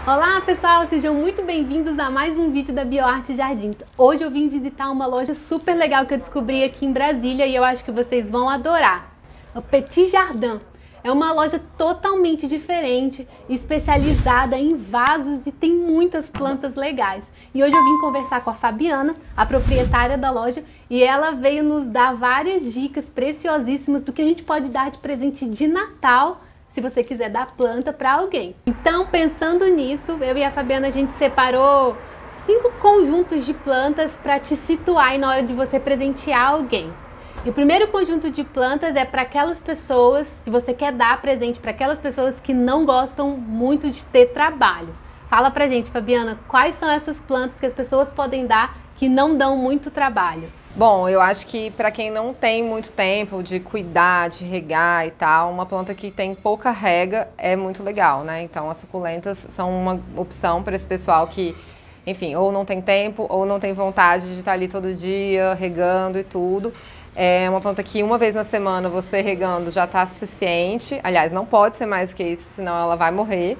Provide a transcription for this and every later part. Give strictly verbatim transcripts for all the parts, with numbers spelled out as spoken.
Olá pessoal, sejam muito bem-vindos a mais um vídeo da Bioarte Jardins. Hoje eu vim visitar uma loja super legal que eu descobri aqui em Brasília e eu acho que vocês vão adorar. O Petit Jardin. É uma loja totalmente diferente, especializada em vasos e tem muitas plantas legais. E hoje eu vim conversar com a Fabiana, a proprietária da loja, e ela veio nos dar várias dicas preciosíssimas do que a gente pode dar de presente de Natal, se você quiser dar planta para alguém. Então, pensando nisso, eu e a Fabiana, a gente separou cinco conjuntos de plantas para te situar aí na hora de você presentear alguém. E o primeiro conjunto de plantas é para aquelas pessoas, se você quer dar presente para aquelas pessoas que não gostam muito de ter trabalho. Fala pra gente, Fabiana, quais são essas plantas que as pessoas podem dar que não dão muito trabalho? Bom, eu acho que para quem não tem muito tempo de cuidar, de regar e tal, uma planta que tem pouca rega é muito legal, né? Então as suculentas são uma opção para esse pessoal que, enfim, ou não tem tempo ou não tem vontade de estar ali todo dia regando e tudo. É uma planta que uma vez na semana você regando já está suficiente. Aliás, não pode ser mais do que isso, senão ela vai morrer.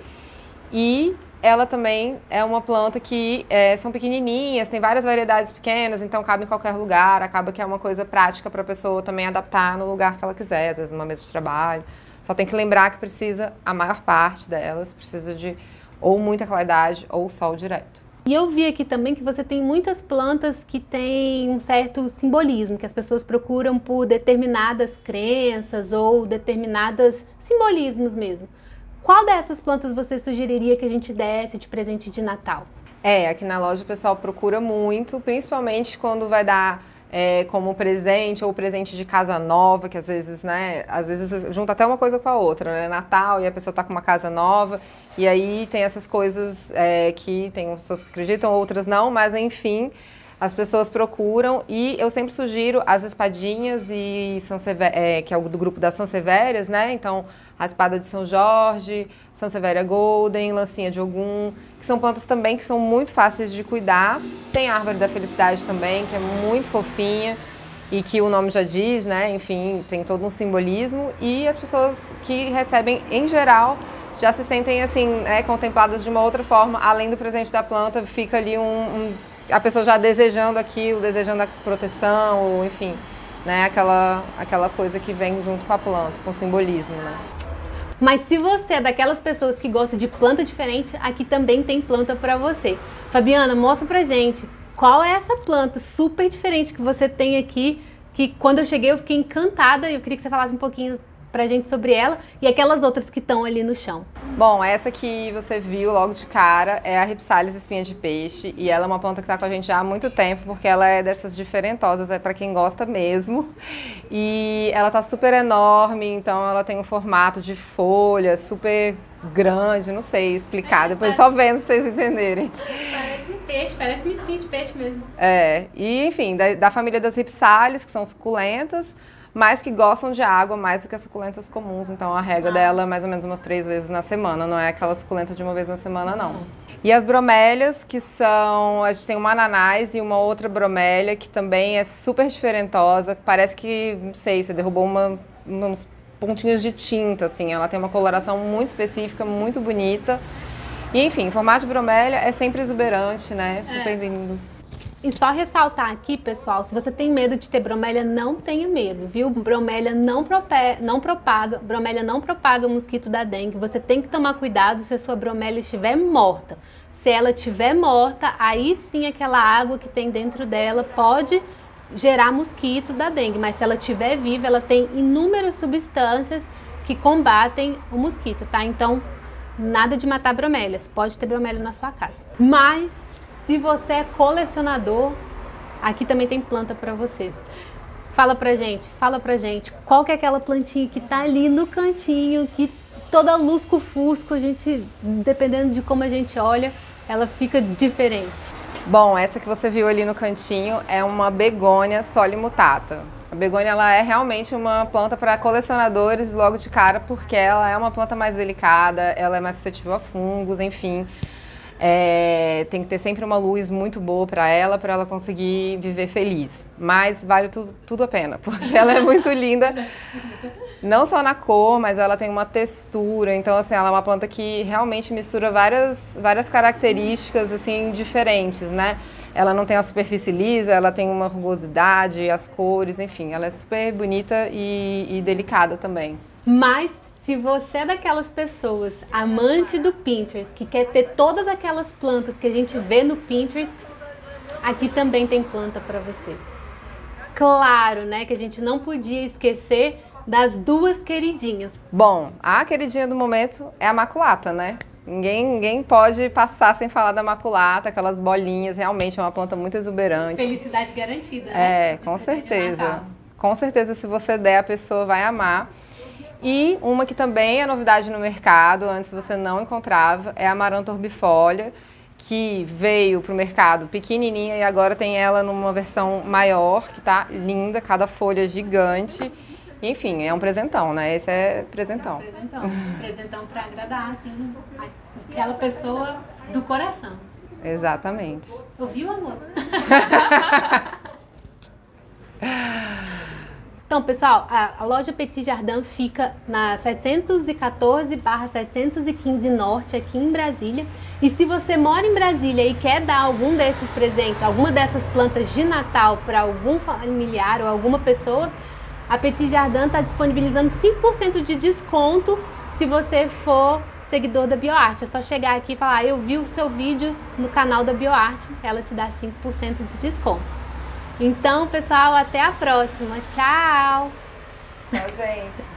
E ela também é uma planta que é, são pequenininhas, tem várias variedades pequenas, então cabe em qualquer lugar, acaba que é uma coisa prática para a pessoa também adaptar no lugar que ela quiser, às vezes numa mesa de trabalho. Só tem que lembrar que precisa, a maior parte delas, precisa de ou muita claridade ou sol direto. E eu vi aqui também que você tem muitas plantas que têm um certo simbolismo, que as pessoas procuram por determinadas crenças ou determinados simbolismos mesmo. Qual dessas plantas você sugeriria que a gente desse de presente de Natal? É, aqui na loja o pessoal procura muito, principalmente quando vai dar é, como presente ou presente de casa nova, que às vezes, né, às vezes junta até uma coisa com a outra, né, Natal e a pessoa tá com uma casa nova, e aí tem essas coisas é, que tem pessoas que acreditam, outras não, mas enfim, as pessoas procuram e eu sempre sugiro as espadinhas e Sansever, é, que é o do grupo das Sansevérias, né? Então, a espada de São Jorge, Sansevéria Golden, lancinha de Ogum, que são plantas também que são muito fáceis de cuidar. Tem a árvore da felicidade também, que é muito fofinha e que o nome já diz, né? Enfim, tem todo um simbolismo e as pessoas que recebem, em geral, já se sentem assim, né, contempladas de uma outra forma, além do presente da planta, fica ali um, um a pessoa já desejando aquilo, desejando a proteção, ou enfim, né, aquela, aquela coisa que vem junto com a planta, com o simbolismo, né. Mas se você é daquelas pessoas que gosta de planta diferente, aqui também tem planta para você. Fabiana, mostra pra gente qual é essa planta super diferente que você tem aqui, que quando eu cheguei eu fiquei encantada e eu queria que você falasse um pouquinho pra gente sobre ela e aquelas outras que estão ali no chão. Bom, essa que você viu logo de cara é a Ripsalis espinha de peixe e ela é uma planta que está com a gente já há muito tempo porque ela é dessas diferentosas, é para quem gosta mesmo e ela tá super enorme, então ela tem um formato de folha super grande, não sei explicar, é, depois parece... só vendo pra vocês entenderem. Parece um peixe, parece uma espinha de peixe mesmo. É, e enfim, da, da família das Ripsalis, que são suculentas, mas que gostam de água mais do que as suculentas comuns. Então a rega ah. dela é mais ou menos umas três vezes na semana, não é aquela suculenta de uma vez na semana, não. Uhum. E as bromélias, que são... A gente tem uma ananás e uma outra bromélia, que também é super diferentosa. Parece que, não sei, você derrubou uma, uns pontinhos de tinta, assim. Ela tem uma coloração muito específica, muito bonita. E enfim, o formato de bromélia é sempre exuberante, né? Super é. lindo. E só ressaltar aqui, pessoal, se você tem medo de ter bromélia, não tenha medo, viu? Bromélia não, prope... não propaga, bromélia não propaga o mosquito da dengue. Você tem que tomar cuidado se a sua bromélia estiver morta. Se ela estiver morta, aí sim aquela água que tem dentro dela pode gerar mosquitos da dengue. Mas se ela estiver viva, ela tem inúmeras substâncias que combatem o mosquito, tá? Então, nada de matar bromélias. Pode ter bromélia na sua casa. Mas se você é colecionador, aqui também tem planta para você. Fala pra gente, fala pra gente, qual que é aquela plantinha que tá ali no cantinho, que toda lusco-fusco, a gente, dependendo de como a gente olha, ela fica diferente. Bom, essa que você viu ali no cantinho é uma begônia solimutata. A begônia ela é realmente uma planta para colecionadores logo de cara, porque ela é uma planta mais delicada, ela é mais suscetível a fungos, enfim. É, tem que ter sempre uma luz muito boa para ela, para ela conseguir viver feliz. Mas vale tu, tudo a pena, porque ela é muito linda, não só na cor, mas ela tem uma textura. Então, assim, ela é uma planta que realmente mistura várias, várias características, assim, diferentes, né? Ela não tem a superfície lisa, ela tem uma rugosidade, as cores, enfim, ela é super bonita e, e delicada também. Mas se você é daquelas pessoas, amante do Pinterest, que quer ter todas aquelas plantas que a gente vê no Pinterest, aqui também tem planta para você. Claro, né, que a gente não podia esquecer das duas queridinhas. Bom, a queridinha do momento é a maculata, né? Ninguém, ninguém pode passar sem falar da maculata, aquelas bolinhas, realmente é uma planta muito exuberante. Felicidade garantida, né? É, com certeza. Com certeza, se você der, a pessoa vai amar. E uma que também é novidade no mercado, antes você não encontrava, é a Amaranta orbifolia, que veio para o mercado pequenininha e agora tem ela numa versão maior, que tá linda, cada folha gigante. Enfim, é um presentão, né? Esse é presentão. É um presentão. Presentão para agradar, assim, aquela pessoa do coração. Exatamente. Ouviu, amor? Então, pessoal, a, a loja Petit Jardin fica na setecentos e quatorze barra setecentos e quinze Norte, aqui em Brasília. E se você mora em Brasília e quer dar algum desses presentes, alguma dessas plantas de Natal para algum familiar ou alguma pessoa, a Petit Jardin está disponibilizando cinco por cento de desconto se você for seguidor da BioArt. É só chegar aqui e falar, ah, eu vi o seu vídeo no canal da BioArt, ela te dá cinco por cento de desconto. Então, pessoal, até a próxima. Tchau! Tchau, gente!